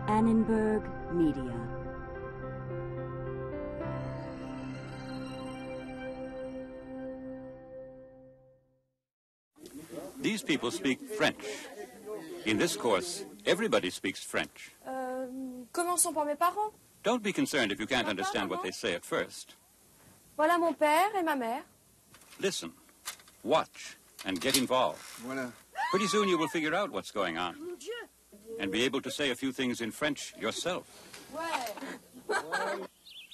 Annenberg Media. These people speak French. In this course, everybody speaks French. Commençons par mes parents. Don't be concerned if you can't understand what they say at first. Voilà mon père et ma mère. Listen, watch, and get involved. Voilà. Pretty soon you will figure out what's going on. And be able to say a few things in French yourself. Ouais.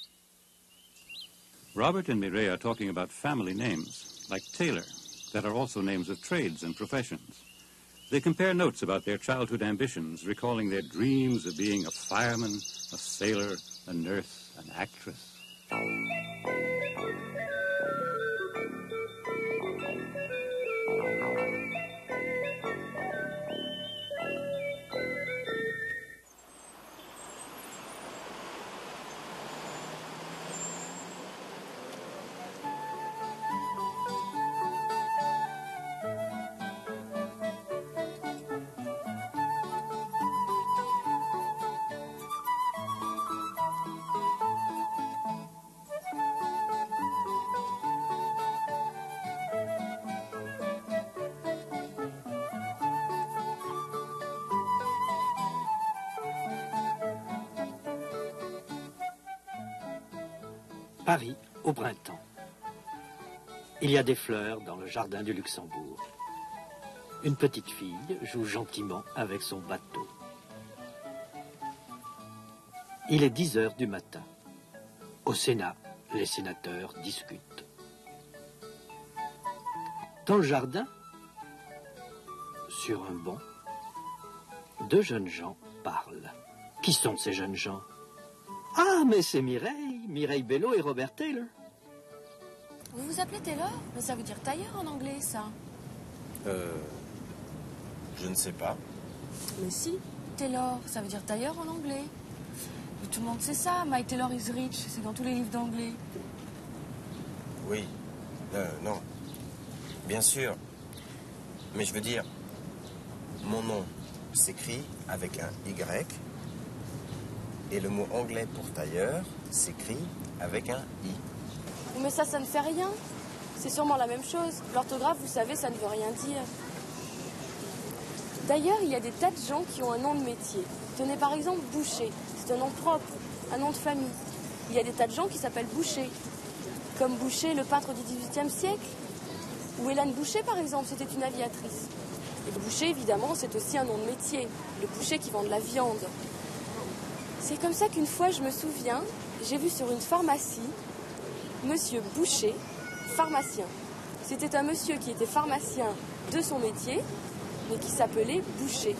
Robert and Mireille are talking about family names, like Taylor, that are also names of trades and professions. They compare notes about their childhood ambitions, recalling their dreams of being a fireman, a sailor, a nurse, an actress. Paris au printemps. Il y a des fleurs dans le jardin du Luxembourg. Une petite fille joue gentiment avec son bateau. Il est 10 heures du matin. Au Sénat, les sénateurs discutent. Dans le jardin, sur un banc, deux jeunes gens parlent. Qui sont ces jeunes gens? Ah, mais c'est Mireille Bello et Robert Taylor. Vous vous appelez Taylor? Mais ça veut dire tailleur en anglais, ça. Je ne sais pas. Mais si, Taylor, ça veut dire tailleur en anglais. Mais tout le monde sait ça, My Taylor is rich, c'est dans tous les livres d'anglais. Oui. Non. Bien sûr. Mais je veux dire, mon nom s'écrit avec un Y. Et le mot anglais pour tailleur s'écrit avec un I. Mais ça ne fait rien. C'est sûrement la même chose. L'orthographe, vous savez, ça ne veut rien dire. D'ailleurs, il y a des tas de gens qui ont un nom de métier. Tenez par exemple Boucher. C'est un nom propre, un nom de famille. Il y a des tas de gens qui s'appellent Boucher. Comme Boucher, le peintre du XVIIIe siècle. Ou Hélène Boucher, par exemple, c'était une aviatrice. Et le boucher, évidemment, c'est aussi un nom de métier. Le boucher qui vend de la viande. C'est comme ça qu'une fois, je me souviens, j'ai vu sur une pharmacie, Monsieur Boucher, pharmacien. C'était un monsieur qui était pharmacien de son métier, mais qui s'appelait Boucher.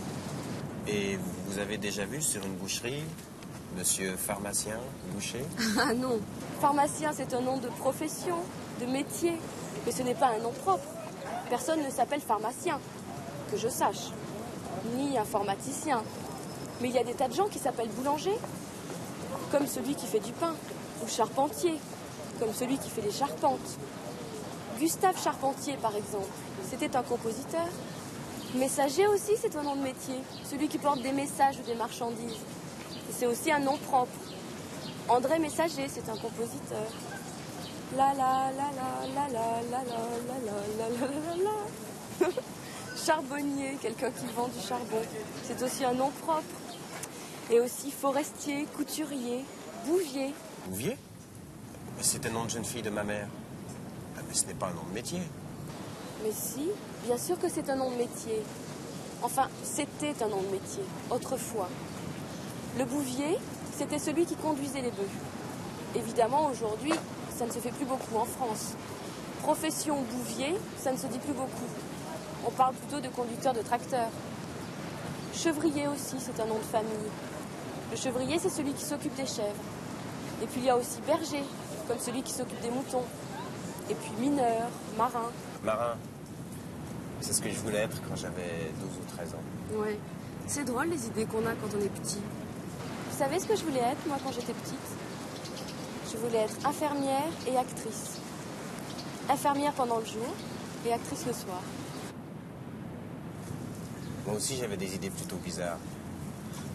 Et vous avez déjà vu sur une boucherie, Monsieur pharmacien Boucher? Ah non, pharmacien c'est un nom de profession, de métier, mais ce n'est pas un nom propre. Personne ne s'appelle pharmacien, que je sache, ni informaticien. Mais il y a des tas de gens qui s'appellent boulanger, comme celui qui fait du pain, ou charpentier, comme celui qui fait les charpentes. Gustave Charpentier, par exemple, c'était un compositeur. Messager aussi, c'est un nom de métier, celui qui porte des messages ou des marchandises. Et c'est aussi un nom propre. André Messager, c'est un compositeur. La la la la la la la la la la la la la. Charbonnier, quelqu'un qui vend du charbon, c'est aussi un nom propre. Et aussi forestier, couturier, bouvier. Bouvier? C'est un nom de jeune fille de ma mère. Ah, mais ce n'est pas un nom de métier. Mais si, bien sûr que c'est un nom de métier. Enfin, c'était un nom de métier, autrefois. Le bouvier, c'était celui qui conduisait les bœufs. Évidemment, aujourd'hui, ça ne se fait plus beaucoup en France. Profession bouvier, ça ne se dit plus beaucoup. On parle plutôt de conducteur de tracteur. Chevrier aussi, c'est un nom de famille. Le chevrier, c'est celui qui s'occupe des chèvres. Et puis il y a aussi berger, comme celui qui s'occupe des moutons. Et puis mineur, marin. Marin. C'est ce que je voulais être quand j'avais 12 ou 13 ans. Ouais, c'est drôle les idées qu'on a quand on est petit. Vous savez ce que je voulais être, moi, quand j'étais petite? Je voulais être infirmière et actrice. Infirmière pendant le jour et actrice le soir. Moi aussi, j'avais des idées plutôt bizarres.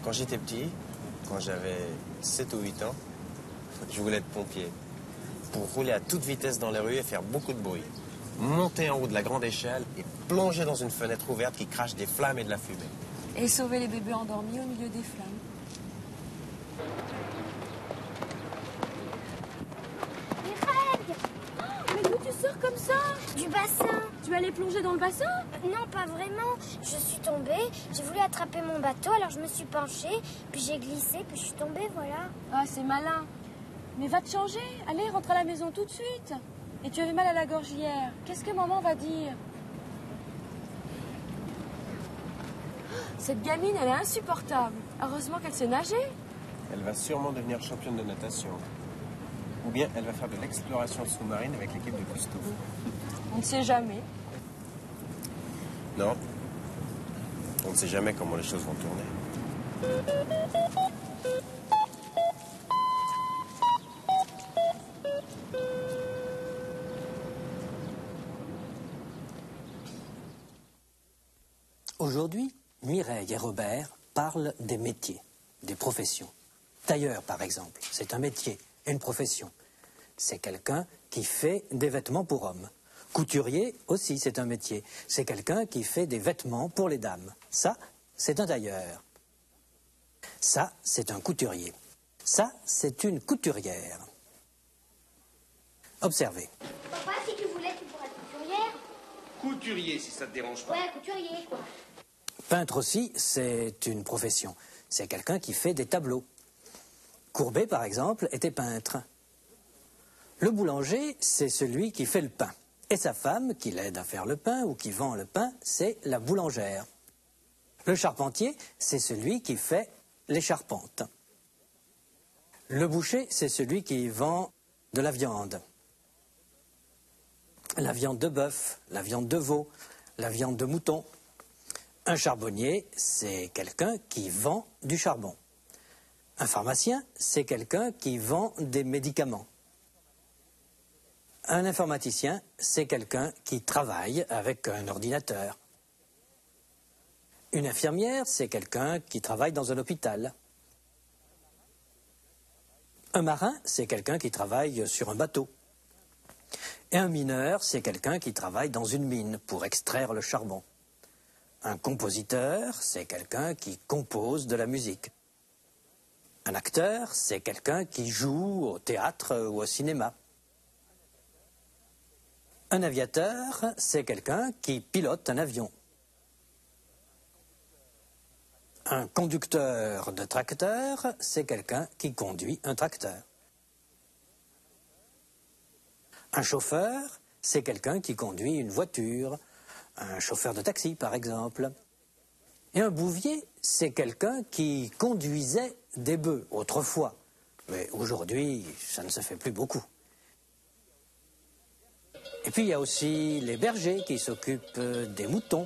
Quand j'étais petit, quand j'avais 7 ou 8 ans, je voulais être pompier. Pour rouler à toute vitesse dans les rues et faire beaucoup de bruit. Monter en haut de la grande échelle et plonger dans une fenêtre ouverte qui crache des flammes et de la fumée. Et sauver les bébés endormis au milieu des flammes. Mais d'où tu sors comme ça? Du bassin. Tu allais plonger dans le bassin? Non, pas vraiment. Je suis tombée, j'ai voulu attraper mon bateau, alors je me suis penchée, puis j'ai glissé, puis je suis tombée, voilà. Ah, c'est malin. Mais va te changer. Allez, rentre à la maison tout de suite. Et tu avais mal à la gorge hier. Qu'est-ce que maman va dire? Cette gamine, elle est insupportable. Heureusement qu'elle sait nager. Elle va sûrement devenir championne de natation. Ou bien elle va faire de l'exploration sous-marine avec l'équipe de Cousteau. On ne sait jamais. Non. On ne sait jamais comment les choses vont tourner. Aujourd'hui, Mireille et Robert parlent des métiers, des professions. Tailleur, par exemple, c'est un métier, une profession. C'est quelqu'un qui fait des vêtements pour hommes. Couturier aussi, c'est un métier. C'est quelqu'un qui fait des vêtements pour les dames. Ça, c'est un tailleur. Ça, c'est un couturier. Ça, c'est une couturière. Observez. Papa, si tu voulais, tu pourrais être couturière. Couturier, si ça te dérange pas. Ouais, couturier, quoi. Peintre aussi, c'est une profession. C'est quelqu'un qui fait des tableaux. Courbet, par exemple, était peintre. Le boulanger, c'est celui qui fait le pain. Et sa femme, qui l'aide à faire le pain ou qui vend le pain, c'est la boulangère. Le charpentier, c'est celui qui fait les charpentes. Le boucher, c'est celui qui vend de la viande. La viande de bœuf, la viande de veau, la viande de mouton. Un charbonnier, c'est quelqu'un qui vend du charbon. Un pharmacien, c'est quelqu'un qui vend des médicaments. Un informaticien, c'est quelqu'un qui travaille avec un ordinateur. Une infirmière, c'est quelqu'un qui travaille dans un hôpital. Un marin, c'est quelqu'un qui travaille sur un bateau. Et un mineur, c'est quelqu'un qui travaille dans une mine pour extraire le charbon. Un compositeur, c'est quelqu'un qui compose de la musique. Un acteur, c'est quelqu'un qui joue au théâtre ou au cinéma. Un aviateur, c'est quelqu'un qui pilote un avion. Un conducteur de tracteur, c'est quelqu'un qui conduit un tracteur. Un chauffeur, c'est quelqu'un qui conduit une voiture, un chauffeur de taxi par exemple. Et un bouvier, c'est quelqu'un qui conduisait des bœufs autrefois. Mais aujourd'hui, ça ne se fait plus beaucoup. Et puis il y a aussi les bergers qui s'occupent des moutons.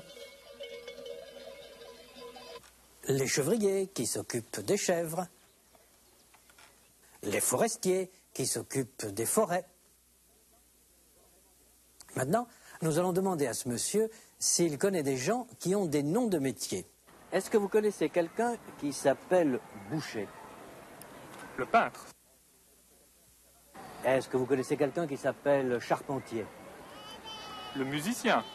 Les chevriers qui s'occupent des chèvres. Les forestiers qui s'occupent des forêts. Maintenant, nous allons demander à ce monsieur s'il connaît des gens qui ont des noms de métiers. Est-ce que vous connaissez quelqu'un qui s'appelle boucher? Le peintre. Est-ce que vous connaissez quelqu'un qui s'appelle charpentier? Le musicien.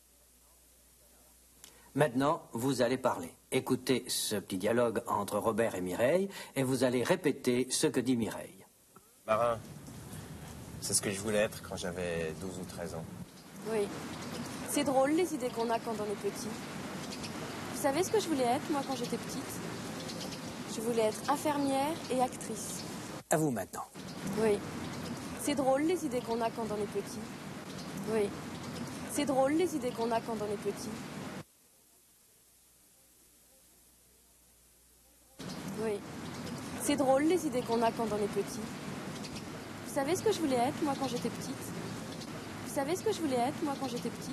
Maintenant, vous allez parler. Écoutez ce petit dialogue entre Robert et Mireille et vous allez répéter ce que dit Mireille. Marin, c'est ce que je voulais être quand j'avais 12 ou 13 ans. Oui. C'est drôle les idées qu'on a quand on est petit. Vous savez ce que je voulais être, moi, quand j'étais petite? Je voulais être infirmière et actrice. À vous maintenant. Oui. C'est drôle les idées qu'on a quand on est petit. Oui. C'est drôle les idées qu'on a quand on est petit. Oui. C'est drôle les idées qu'on a quand on est petit. Vous savez ce que je voulais être, moi, quand j'étais petite? Vous savez ce que je voulais être, moi, quand j'étais petite?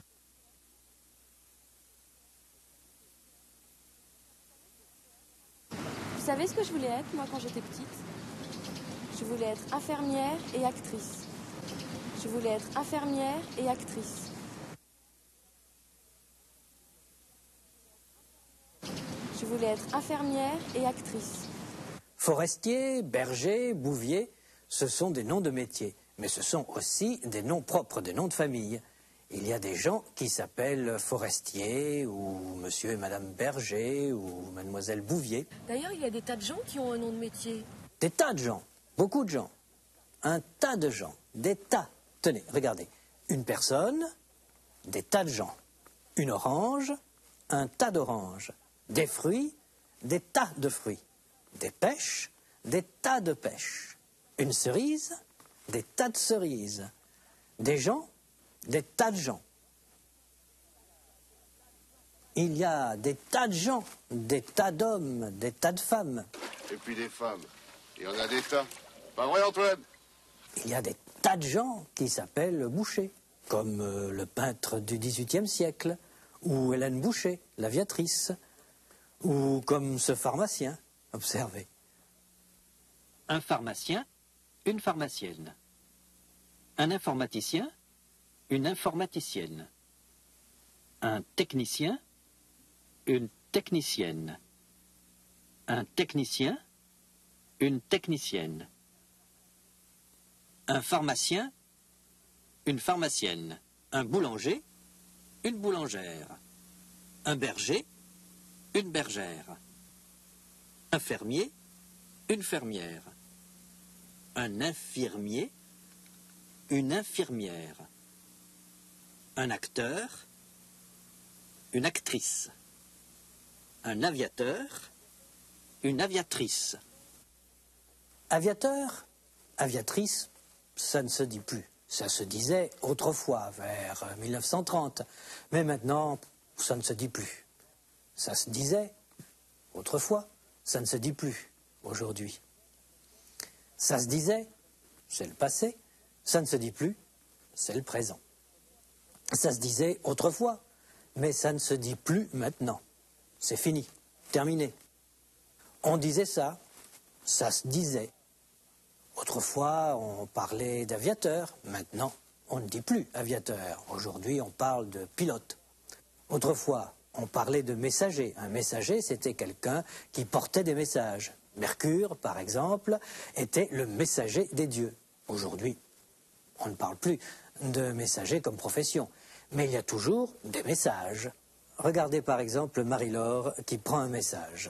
Vous savez ce que je voulais être, moi, quand j'étais petite? Je voulais être infirmière et actrice. Je voulais être infirmière et Je voulais voulais être infirmière et actrice. Forestier, berger, bouvier, ce sont des noms de métier, mais ce sont aussi des noms propres, des noms de famille. Il y a des gens qui s'appellent Forestier, ou Monsieur et Madame Berger, ou Mademoiselle Bouvier. D'ailleurs, il y a des tas de gens qui ont un nom de métier. Des tas de gens, beaucoup de gens, un tas de gens, des tas. Tenez, regardez, une personne, des tas de gens, une orange, un tas d'oranges, des fruits, des tas de fruits, des pêches, des tas de pêches, une cerise, des tas de cerises, des gens, des tas de gens. Il y a des tas de gens, des tas d'hommes, des tas de femmes. Et puis des femmes. Il y en a des tas. Pas vrai, Antoine? Il y a des tas de gens qui s'appellent Boucher, comme le peintre du XVIIIe siècle, ou Hélène Boucher, l'aviatrice, ou comme ce pharmacien. Observez. Un pharmacien, une pharmacienne. Un informaticien, une informaticienne. Un technicien, une technicienne. Un technicien, une technicienne. Un pharmacien, une pharmacienne. Un boulanger, une boulangère. Un berger, une bergère. Un fermier, une fermière. Un infirmier, une infirmière. Un acteur, une actrice. Un aviateur, une aviatrice. Aviateur, aviatrice, ça ne se dit plus. Ça se disait autrefois, vers 1930. Mais maintenant, ça ne se dit plus. Ça se disait autrefois, ça ne se dit plus aujourd'hui. Ça se disait, c'est le passé, ça ne se dit plus, c'est le présent. Ça se disait autrefois, mais ça ne se dit plus maintenant. C'est fini, terminé. On disait ça, ça se disait. Autrefois, on parlait d'aviateur, maintenant, on ne dit plus aviateur. Aujourd'hui, on parle de pilote. Autrefois, on parlait de messager. Un messager, c'était quelqu'un qui portait des messages. Mercure, par exemple, était le messager des dieux. Aujourd'hui, on ne parle plus de messager comme profession. Mais il y a toujours des messages. Regardez par exemple Marie-Laure qui prend un message.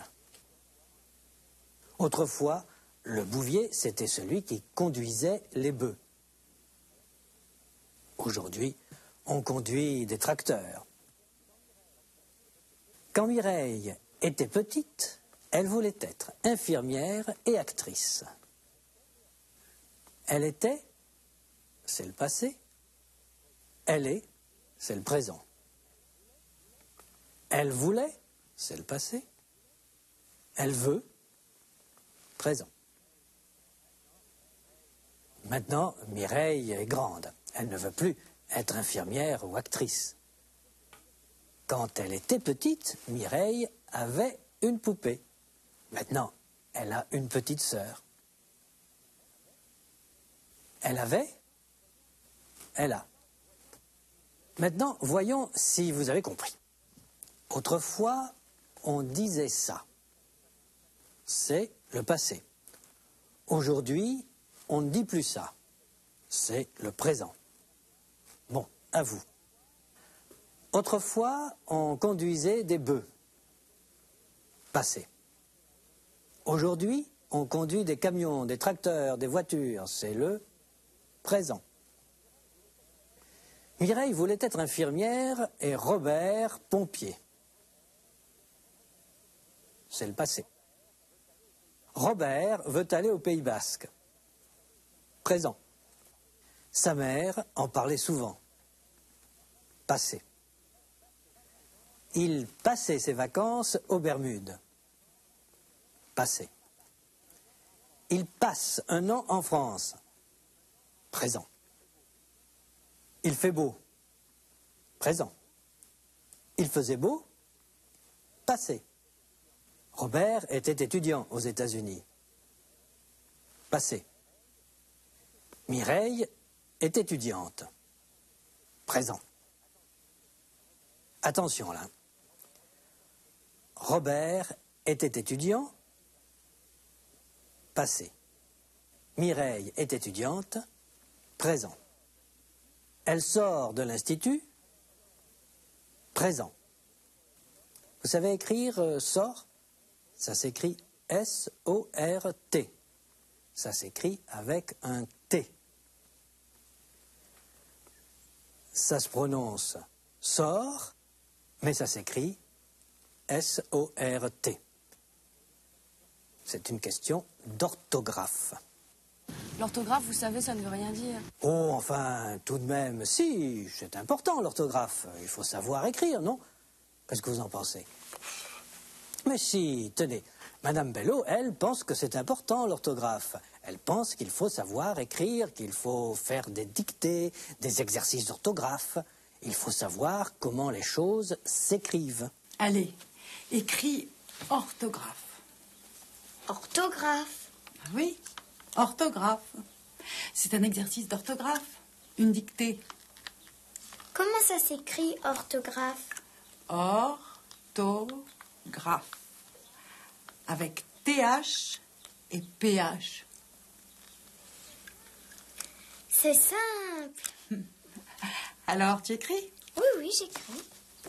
Autrefois, le bouvier, c'était celui qui conduisait les bœufs. Aujourd'hui, on conduit des tracteurs. Quand Mireille était petite, elle voulait être infirmière et actrice. Elle était, c'est le passé. Elle est, c'est le présent. Elle voulait, c'est le passé. Elle veut, présent. Maintenant, Mireille est grande. Elle ne veut plus être infirmière ou actrice. Quand elle était petite, Mireille avait une poupée. Maintenant, elle a une petite sœur. Elle avait, elle a. Maintenant, voyons si vous avez compris. Autrefois, on disait ça. C'est le passé. Aujourd'hui, on ne dit plus ça. C'est le présent. Bon, à vous. Autrefois, on conduisait des bœufs. Passé. Aujourd'hui, on conduit des camions, des tracteurs, des voitures. C'est le présent. Mireille voulait être infirmière et Robert pompier. C'est le passé. Robert veut aller au Pays Basque. Présent. Sa mère en parlait souvent. Passé. Il passait ses vacances aux Bermudes. Passé. Il passe un an en France. Présent. Il fait beau. Présent. Il faisait beau. Passé. Robert était étudiant aux États-Unis. Passé. Mireille est étudiante. Présent. Attention là. Robert était étudiant, passé. Mireille est étudiante, présent. Elle sort de l'institut, présent. Vous savez écrire sort? Ça s'écrit S-O-R-T. Ça s'écrit avec un T. Ça se prononce sort, mais ça s'écrit S-O-R-T. C'est une question d'orthographe. L'orthographe, vous savez, ça ne veut rien dire. Oh, enfin, tout de même, si, c'est important l'orthographe. Il faut savoir écrire, non? Qu'est-ce que vous en pensez? Mais si, tenez, Madame Bello, elle pense que c'est important l'orthographe. Elle pense qu'il faut savoir écrire, qu'il faut faire des dictées, des exercices d'orthographe. Il faut savoir comment les choses s'écrivent. Allez, écris orthographe. Orthographe. Ah oui, orthographe. C'est un exercice d'orthographe, une dictée. Comment ça s'écrit orthographe? Orthographe. Avec TH et PH. C'est simple. Alors, tu écris? Oui, oui, j'écris.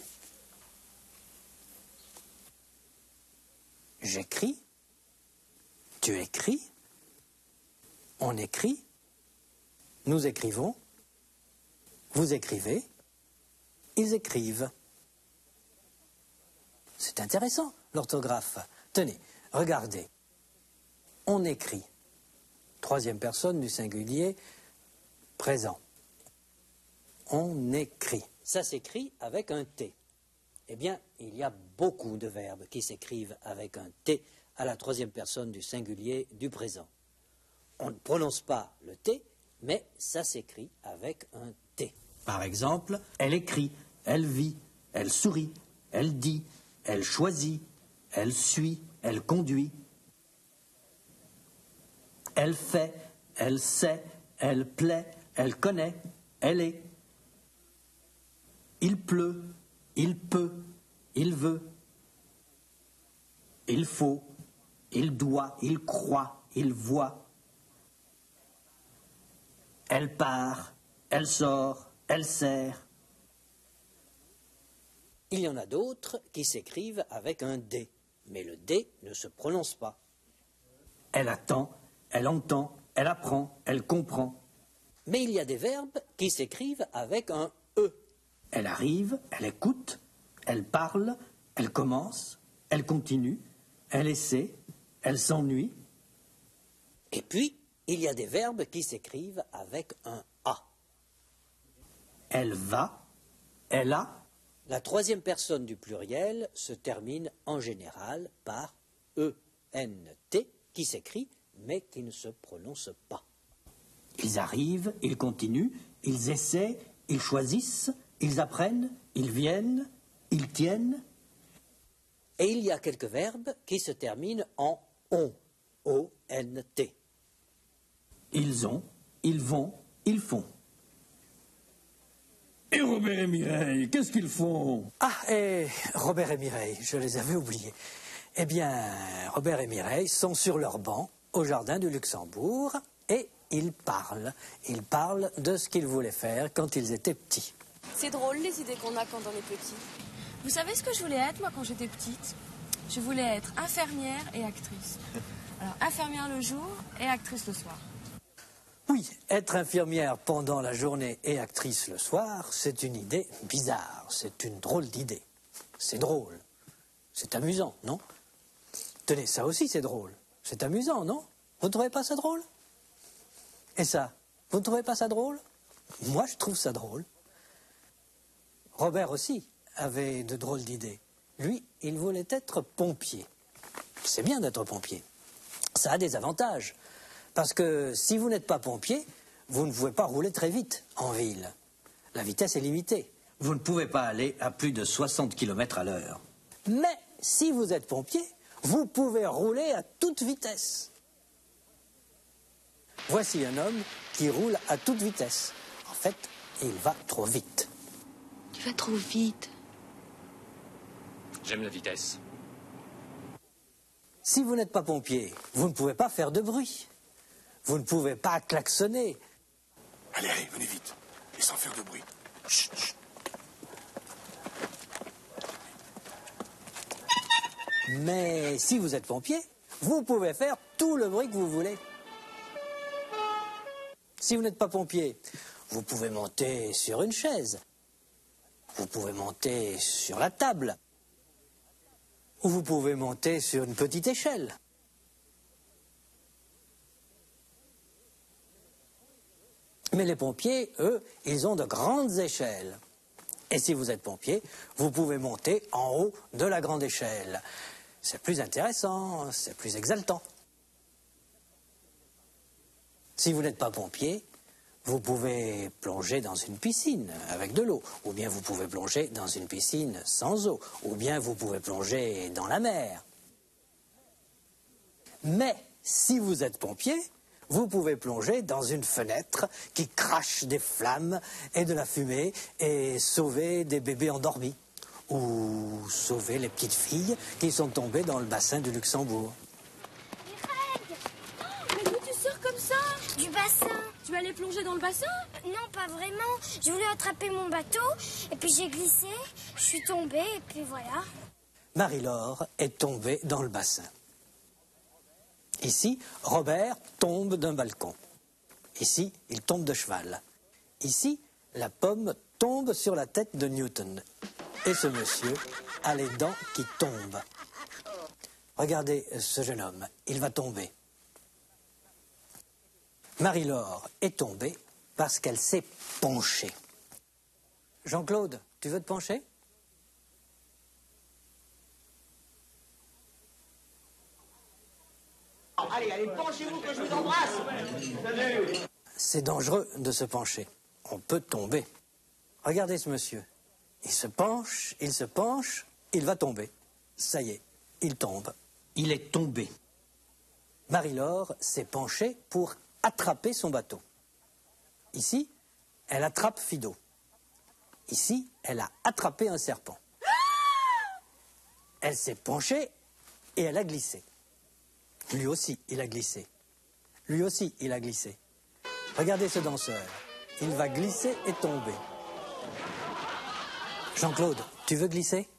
J'écris. Tu écris. On écrit. Nous écrivons. Vous écrivez. Ils écrivent. C'est intéressant, l'orthographe. Tenez, regardez. On écrit. Troisième personne du singulier présent. On écrit. Ça s'écrit avec un T. Eh bien, il y a beaucoup de verbes qui s'écrivent avec un T à la troisième personne du singulier du présent. On ne prononce pas le T, mais ça s'écrit avec un T. Par exemple, elle écrit, elle vit, elle sourit, elle dit, elle choisit, elle suit, elle conduit. Elle fait, elle sait, elle plaît, elle connaît, elle est. Il pleut, il peut, il veut. Il faut, il doit, il croit, il voit. Elle part, elle sort, elle sert. Il y en a d'autres qui s'écrivent avec un D, mais le D ne se prononce pas. Elle attend, elle entend, elle apprend, elle comprend. Mais il y a des verbes qui s'écrivent avec un E. Elle arrive, elle écoute, elle parle, elle commence, elle continue, elle essaie, elle s'ennuie. Et puis, il y a des verbes qui s'écrivent avec un A. Elle va, elle a. La troisième personne du pluriel se termine en général par E-N-T, qui s'écrit, mais qui ne se prononce pas. Ils arrivent, ils continuent, ils essaient, ils choisissent, ils apprennent, ils viennent, ils tiennent. Et il y a quelques verbes qui se terminent en on, O-N-T. Ils ont, ils vont, ils font. Et Robert et Mireille, qu'est-ce qu'ils font? Ah, et Robert et Mireille, je les avais oubliés. Eh bien, Robert et Mireille sont sur leur banc au jardin du Luxembourg et ils parlent. Ils parlent de ce qu'ils voulaient faire quand ils étaient petits. C'est drôle les idées qu'on a quand on est petit. Vous savez ce que je voulais être moi quand j'étais petite? Je voulais être infirmière et actrice. Alors infirmière le jour et actrice le soir. Oui, être infirmière pendant la journée et actrice le soir, c'est une idée bizarre, c'est une drôle d'idée. C'est drôle, c'est amusant, non? Tenez, ça aussi c'est drôle, c'est amusant, non? Vous ne trouvez pas ça drôle? Et ça, vous ne trouvez pas ça drôle? Moi, je trouve ça drôle. Robert aussi avait de drôles d'idées. Lui, il voulait être pompier. C'est bien d'être pompier. Ça a des avantages. Parce que si vous n'êtes pas pompier, vous ne pouvez pas rouler très vite en ville. La vitesse est limitée. Vous ne pouvez pas aller à plus de 60 km à l'heure. Mais si vous êtes pompier, vous pouvez rouler à toute vitesse. Voici un homme qui roule à toute vitesse. En fait, il va trop vite. Tu vas trop vite. J'aime la vitesse. Si vous n'êtes pas pompier, vous ne pouvez pas faire de bruit. Vous ne pouvez pas klaxonner. Allez, allez, venez vite. Et sans faire de bruit. Chut, chut. Mais si vous êtes pompier, vous pouvez faire tout le bruit que vous voulez. Si vous n'êtes pas pompier, vous pouvez monter sur une chaise. Vous pouvez monter sur la table. Ou vous pouvez monter sur une petite échelle. Mais les pompiers, eux, ils ont de grandes échelles. Et si vous êtes pompier, vous pouvez monter en haut de la grande échelle. C'est plus intéressant, c'est plus exaltant. Si vous n'êtes pas pompier, vous pouvez plonger dans une piscine avec de l'eau, ou bien vous pouvez plonger dans une piscine sans eau, ou bien vous pouvez plonger dans la mer. Mais si vous êtes pompier, vous pouvez plonger dans une fenêtre qui crache des flammes et de la fumée et sauver des bébés endormis, ou sauver les petites filles qui sont tombées dans le bassin du Luxembourg. Mais d'où tu sors comme ça? Du bassin. Tu vas aller plonger dans le bassin? Non, pas vraiment. Je voulais attraper mon bateau, et puis j'ai glissé, je suis tombée, et puis voilà. Marie-Laure est tombée dans le bassin. Ici, Robert tombe d'un balcon. Ici, il tombe de cheval. Ici, la pomme tombe sur la tête de Newton. Et ce monsieur a les dents qui tombent. Regardez ce jeune homme, il va tomber. Marie-Laure est tombée parce qu'elle s'est penchée. Jean-Claude, tu veux te pencher? Allez, allez, penchez-vous que je vous embrasse. C'est dangereux de se pencher. On peut tomber. Regardez ce monsieur. Il se penche, il va tomber. Ça y est, il tombe. Il est tombé. Marie-Laure s'est penchée pour attraper son bateau. Ici, elle attrape Fido. Ici, elle a attrapé un serpent. Elle s'est penchée et elle a glissé. Lui aussi, il a glissé. Lui aussi, il a glissé. Regardez ce danseur. Il va glisser et tomber. Jean-Claude, tu veux glisser?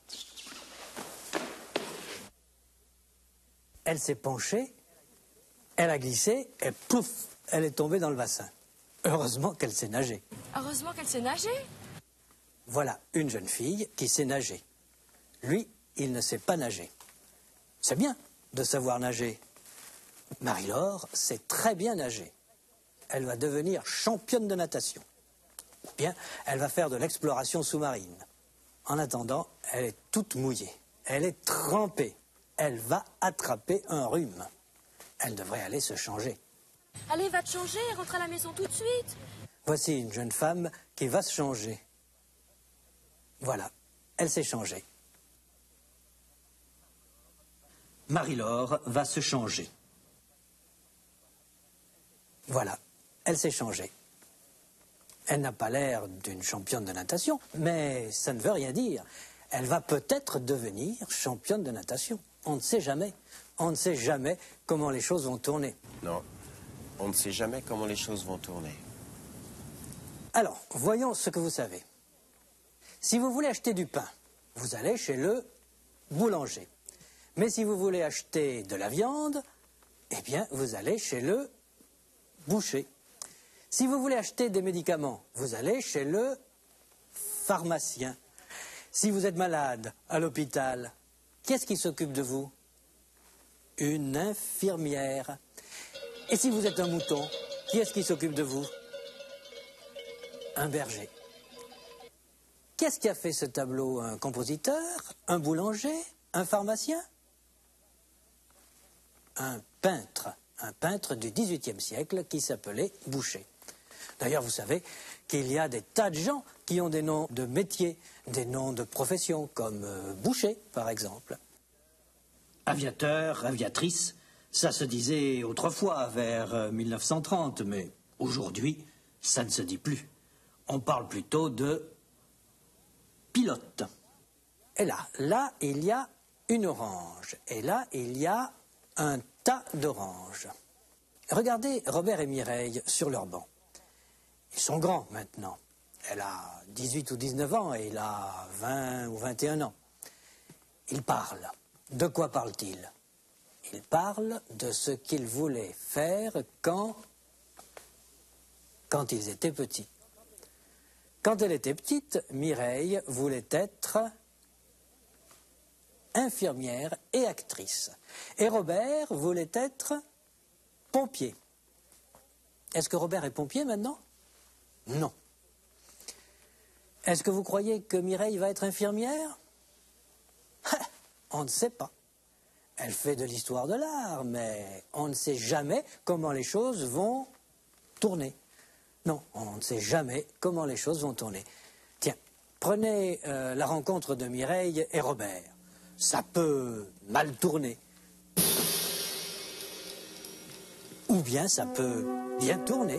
Elle s'est penchée, elle a glissé et pouf, elle est tombée dans le bassin. Heureusement qu'elle sait nager. Heureusement qu'elle sait nager. Voilà une jeune fille qui sait nager. Lui, il ne sait pas nager. C'est bien de savoir nager. Marie-Laure sait très bien nager. Elle va devenir championne de natation. Ou bien, elle va faire de l'exploration sous-marine. En attendant, elle est toute mouillée. Elle est trempée. Elle va attraper un rhume. Elle devrait aller se changer. Allez, va te changer et rentre à la maison tout de suite. Voici une jeune femme qui va se changer. Voilà, elle s'est changée. Marie-Laure va se changer. Voilà, elle s'est changée. Elle n'a pas l'air d'une championne de natation, mais ça ne veut rien dire. Elle va peut-être devenir championne de natation. On ne sait jamais. On ne sait jamais comment les choses vont tourner. Non, on ne sait jamais comment les choses vont tourner. Alors, voyons ce que vous savez. Si vous voulez acheter du pain, vous allez chez le boulanger. Mais si vous voulez acheter de la viande, eh bien, vous allez chez le boucher. Si vous voulez acheter des médicaments, vous allez chez le pharmacien. Si vous êtes malade à l'hôpital, qui est-ce qui s'occupe de vous? Une infirmière. Et si vous êtes un mouton, qui est-ce qui s'occupe de vous? Un berger. Qu'est-ce qui a fait ce tableau? Un compositeur? Un boulanger? Un pharmacien? Un peintre du XVIIIe siècle qui s'appelait Boucher. D'ailleurs, vous savez qu'il y a des tas de gens qui ont des noms de métiers, des noms de professions, comme Boucher, par exemple. Aviateur, aviatrice, ça se disait autrefois, vers 1930, mais aujourd'hui, ça ne se dit plus. On parle plutôt de pilote. Et là, il y a une orange. Et là, il y a un tas d'oranges. Regardez Robert et Mireille sur leur banc. Ils sont grands maintenant. Elle a 18 ou 19 ans et il a 20 ou 21 ans. Ils parlent. De quoi parlent-ils? Ils parlent de ce qu'ils voulaient faire quand ils étaient petits. Quand elle était petite, Mireille voulait être infirmière et actrice. Et Robert voulait être pompier. Est-ce que Robert est pompier maintenant? Non. Est-ce que vous croyez que Mireille va être infirmière? On ne sait pas. Elle fait de l'histoire de l'art, mais on ne sait jamais comment les choses vont tourner. Non, on ne sait jamais comment les choses vont tourner. Tiens, prenez la rencontre de Mireille et Robert. Ça peut mal tourner. Ou bien ça peut bien tourner.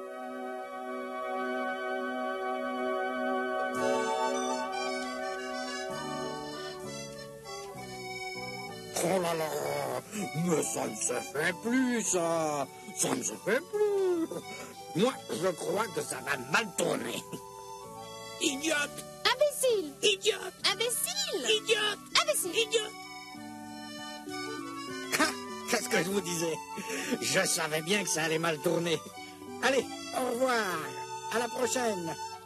Oh là là, mais ça ne se fait plus, ça. Ça ne se fait plus. Moi, je crois que ça va mal tourner. Idiote! Imbécile! Idiote! Imbécile! Idiote! Imbécile! Idiote! Ah, qu'est-ce que je vous disais? Je savais bien que ça allait mal tourner. Allez, au revoir. À la prochaine.